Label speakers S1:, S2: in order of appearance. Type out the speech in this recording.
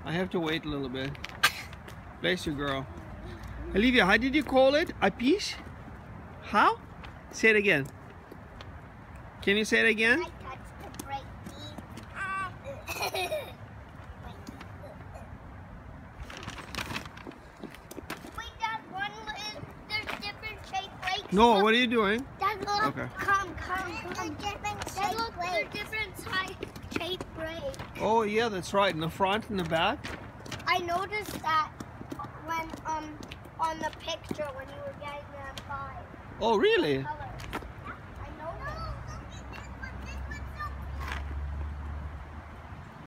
S1: I have to wait a little bit. Bless you, girl. Olivia, how did you call it? A piece? How? Say it again. Can you say it again?
S2: I touched the brake Wait, Dad, there's different shaped brakes.
S1: No,
S2: Look,
S1: what are you doing?
S2: Dad, look.
S1: Okay.
S2: Come. Dad, look, they're different shaped brakes.
S1: Oh yeah, that's right. In the front and the back.
S2: I noticed that when on the picture when you were getting that 5.
S1: Oh really?
S2: Color.